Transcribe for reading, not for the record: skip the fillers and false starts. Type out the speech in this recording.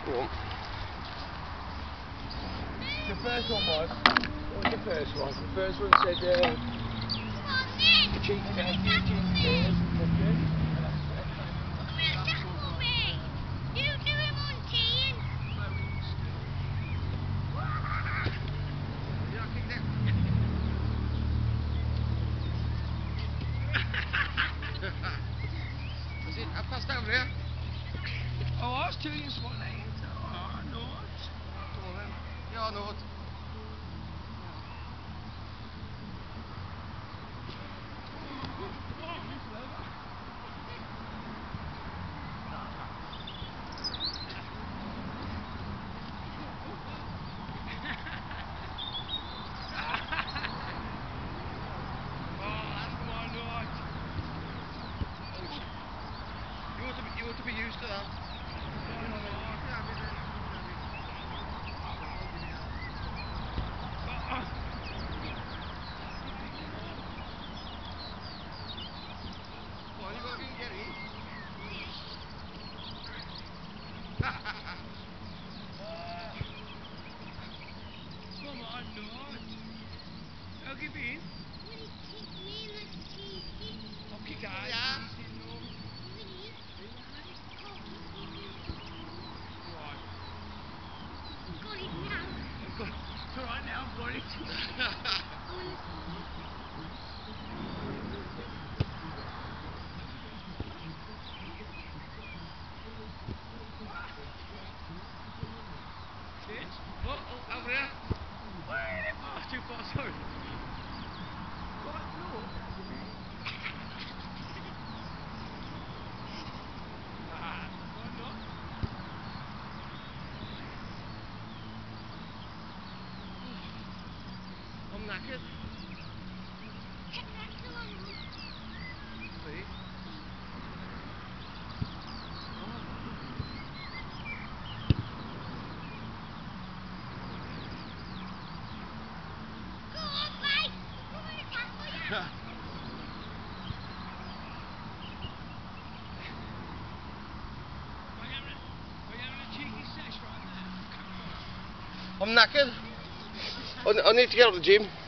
Go on. The first one was, what was the first one? The first one said, cheeky nephew, cheeky bears, okay. Was it half past over here? Oh, I was telling you what they is. Oh, Nort. Ja, Nort. You ought to be used to that. Well, you got to get in. Come on, Nort. I'll give in. Okay, guys. Yeah. It's alright now, I've got it. Shit. Oh, over there. Oh, it's too far, sorry. Right, no. Why not? I'm knackered. See? Are you having a cheeky sesh right there? I'm knackered. I need to get out of the gym.